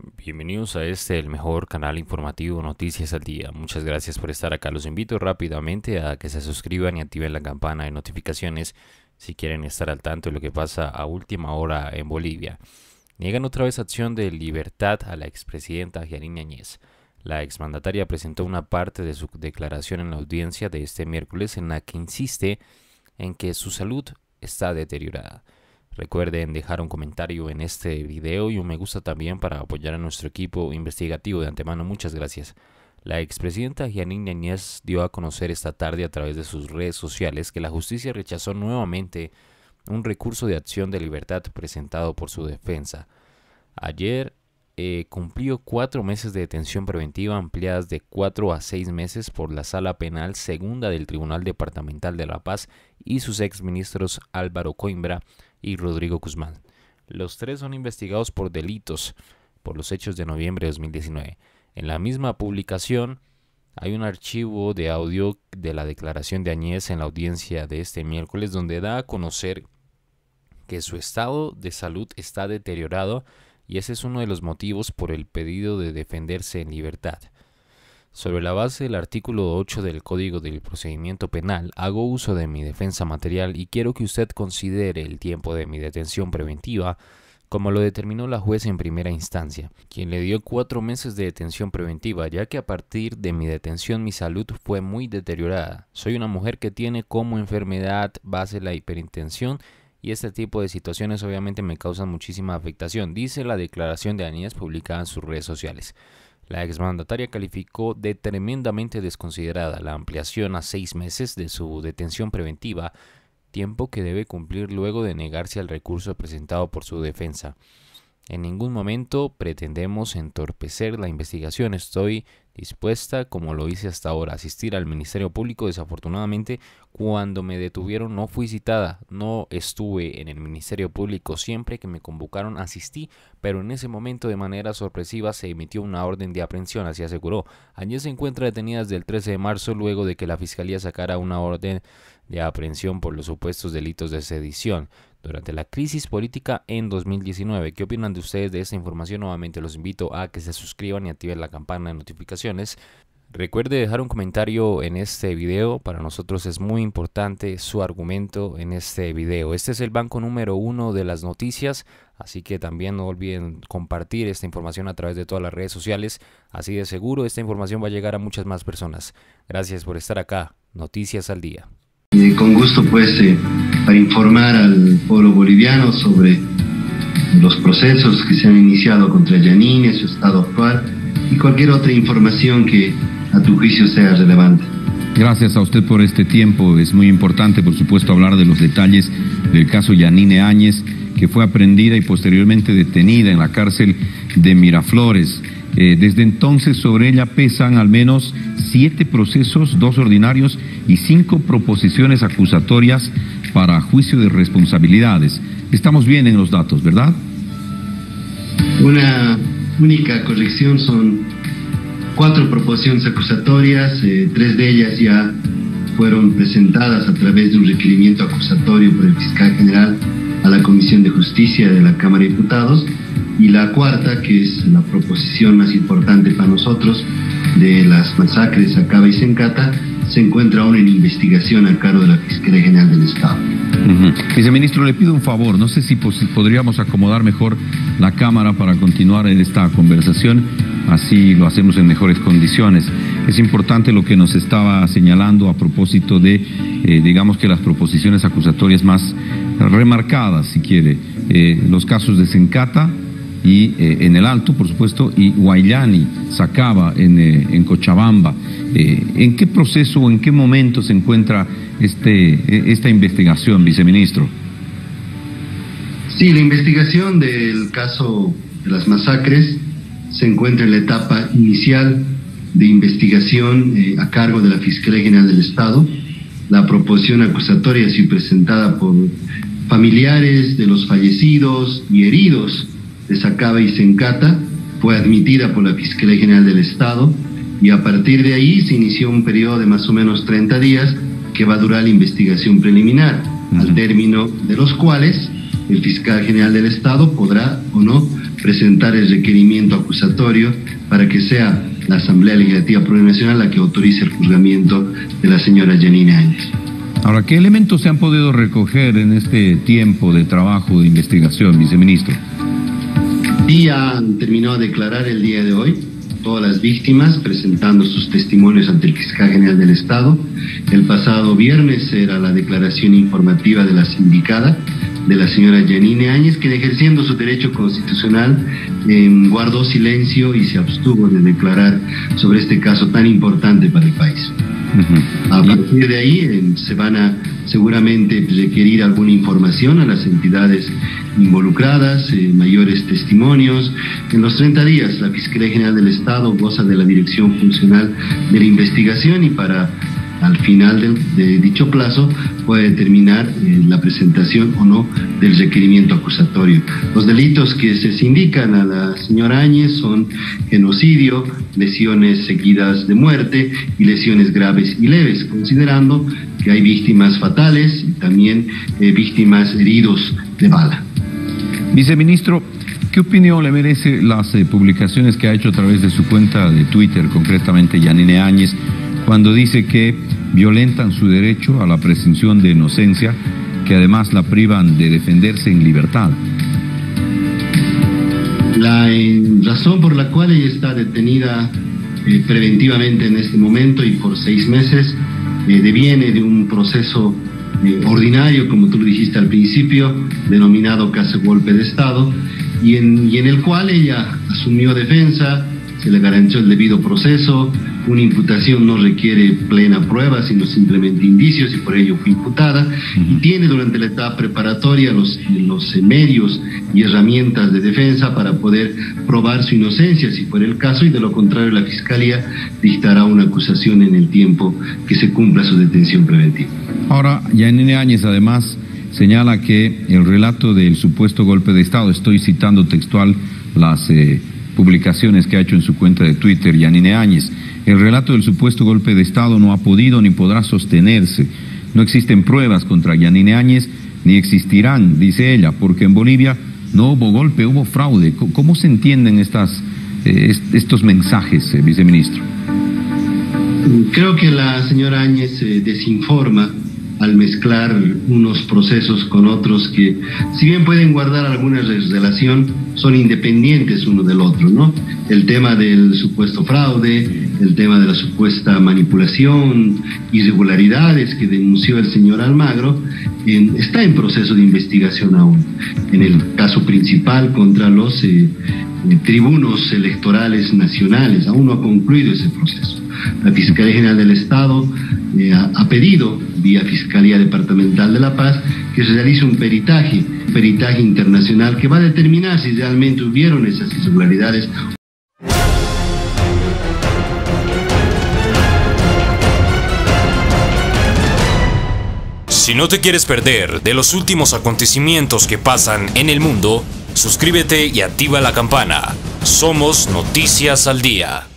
Bienvenidos a el mejor canal informativo Noticias al Día. Muchas gracias por estar acá. Los invito rápidamente a que se suscriban y activen la campana de notificaciones si quieren estar al tanto de lo que pasa a última hora en Bolivia. Niegan otra vez acción de libertad a la expresidenta Yanine Áñez. La exmandataria presentó una parte de su declaración en la audiencia de este miércoles en la que insiste en que su salud está deteriorada. Recuerden dejar un comentario en este video y un me gusta también para apoyar a nuestro equipo investigativo de antemano. Muchas gracias. La expresidenta Yanine Áñez dio a conocer esta tarde a través de sus redes sociales que la justicia rechazó nuevamente un recurso de acción de libertad presentado por su defensa. Ayer cumplió 4 meses de detención preventiva ampliadas de 4 a 6 meses por la Sala Penal Segunda del Tribunal Departamental de La Paz y sus exministros Álvaro Coimbra y Rodrigo Guzmán. Los tres son investigados por delitos por los hechos de noviembre de 2019. En la misma publicación hay un archivo de audio de la declaración de Áñez en la audiencia de este miércoles donde da a conocer que su estado de salud está deteriorado y ese es uno de los motivos por el pedido de defenderse en libertad. Sobre la base del artículo 8 del Código del Procedimiento Penal, hago uso de mi defensa material y quiero que usted considere el tiempo de mi detención preventiva como lo determinó la jueza en primera instancia, quien le dio 4 meses de detención preventiva, ya que a partir de mi detención mi salud fue muy deteriorada. Soy una mujer que tiene como enfermedad base la hipertensión y este tipo de situaciones obviamente me causan muchísima afectación, dice la declaración de Áñez publicada en sus redes sociales. La exmandataria calificó de tremendamente desconsiderada la ampliación a 6 meses de su detención preventiva, tiempo que debe cumplir luego de negarse al recurso presentado por su defensa. En ningún momento pretendemos entorpecer la investigación. Estoy dispuesta, como lo hice hasta ahora, a asistir al Ministerio Público. Desafortunadamente, cuando me detuvieron no fui citada, no estuve en el Ministerio Público. Siempre que me convocaron asistí, pero en ese momento de manera sorpresiva se emitió una orden de aprehensión, así aseguró. Áñez se encuentra detenida desde el 13 de marzo luego de que la Fiscalía sacara una orden de aprehensión por los supuestos delitos de sedición durante la crisis política en 2019. ¿Qué opinan de ustedes de esta información? Nuevamente los invito a que se suscriban y activen la campana de notificaciones. Recuerde dejar un comentario en este video. Para nosotros es muy importante su argumento en este video. Este es el banco número 1 de las noticias, así que también no olviden compartir esta información a través de todas las redes sociales. Así de seguro esta información va a llegar a muchas más personas. Gracias por estar acá. Noticias al Día. Con gusto para informar al pueblo boliviano sobre los procesos que se han iniciado contra Yanine, su estado actual y cualquier otra información que a tu juicio sea relevante. Gracias a usted por este tiempo. Es muy importante, por supuesto, hablar de los detalles del caso Yanine Áñez, que fue aprehendida y posteriormente detenida en la cárcel de Miraflores. Desde entonces sobre ella pesan al menos 7 procesos, 2 ordinarios y 5 proposiciones acusatorias para juicio de responsabilidades. Estamos bien en los datos, ¿verdad? Una única corrección: son 4 proposiciones acusatorias, 3 de ellas ya fueron presentadas a través de un requerimiento acusatorio por el fiscal general a la Comisión de Justicia de la Cámara de Diputados, y la 4ª, que es la proposición más importante para nosotros, de las masacres Acaba y Sencata, se encuentra aún en investigación a cargo de la Fiscalía General del Estado. Viceministro, le pido un favor, no sé si podríamos acomodar mejor la cámara para continuar en esta conversación, así lo hacemos en mejores condiciones. Es importante lo que nos estaba señalando a propósito de, digamos que las proposiciones acusatorias más remarcadas, si quiere, los casos de Sencata y en el Alto, por supuesto, y Huayllani, Sacaba en Cochabamba. ¿En qué proceso o en qué momento se encuentra esta investigación, viceministro? Sí, la investigación del caso de las masacres se encuentra en la etapa inicial de investigación a cargo de la Fiscalía General del Estado. La proposición acusatoria ha sido presentada por familiares de los fallecidos y heridos de Sacaba y Sencata, fue admitida por la Fiscalía General del Estado y a partir de ahí se inició un periodo de más o menos 30 días que va a durar la investigación preliminar, al término de los cuales el fiscal general del Estado podrá o no presentar el requerimiento acusatorio para que sea la Asamblea Legislativa Plurinacional la que autorice el juzgamiento de la señora Yanine Áñez. Ahora, ¿qué elementos se han podido recoger en este tiempo de trabajo de investigación, viceministro? Y han terminado de declarar el día de hoy todas las víctimas, presentando sus testimonios ante el Fiscal General del Estado. El pasado viernes era la declaración informativa de la sindicada, de la señora Yanine Áñez, quien ejerciendo su derecho constitucional guardó silencio y se abstuvo de declarar sobre este caso tan importante para el país. A partir de ahí se van a seguramente requerir alguna información a las entidades involucradas, mayores testimonios. En los 30 días la Fiscalía General del Estado goza de la dirección funcional de la investigación y para al final de dicho plazo puede determinar la presentación o no del requerimiento acusatorio. Los delitos que se indican a la señora Áñez son genocidio, lesiones seguidas de muerte y lesiones graves y leves, considerando que hay víctimas fatales y también víctimas heridos de bala. Viceministro, ¿qué opinión le merece las publicaciones que ha hecho a través de su cuenta de Twitter, concretamente Yanine Áñez, cuando dice que violentan su derecho a la presunción de inocencia, que además la privan de defenderse en libertad? La razón por la cual ella está detenida preventivamente en este momento y por 6 meses deviene de un proceso ordinario, como tú lo dijiste al principio, denominado caso golpe de Estado, y en el cual ella asumió defensa, se le garantizó el debido proceso. Una imputación no requiere plena prueba, sino simplemente indicios, y por ello fue imputada, y tiene durante la etapa preparatoria los medios y herramientas de defensa para poder probar su inocencia, si fuera el caso, y de lo contrario la Fiscalía dictará una acusación en el tiempo que se cumpla su detención preventiva. Ahora, Yanine Áñez además señala que el relato del supuesto golpe de Estado, estoy citando textual las publicaciones que ha hecho en su cuenta de Twitter Yanine Áñez, el relato del supuesto golpe de Estado no ha podido ni podrá sostenerse. No existen pruebas contra Yanine Áñez, ni existirán, dice ella, porque en Bolivia no hubo golpe, hubo fraude. ¿Cómo se entienden estos mensajes, viceministro? Creo que la señora Áñez desinforma al mezclar unos procesos con otros que, si bien pueden guardar alguna relación, son independientes uno del otro, ¿no? El tema del supuesto fraude, el tema de la supuesta manipulación, irregularidades que denunció el señor Almagro, está en proceso de investigación aún. En el caso principal contra los tribunos electorales nacionales, aún no ha concluido ese proceso. La Fiscalía General del Estado ha pedido, vía Fiscalía Departamental de La Paz, que se realice un peritaje internacional que va a determinar si realmente hubieron esas irregularidades. Si no te quieres perder de los últimos acontecimientos que pasan en el mundo, suscríbete y activa la campana. Somos Noticias al Día.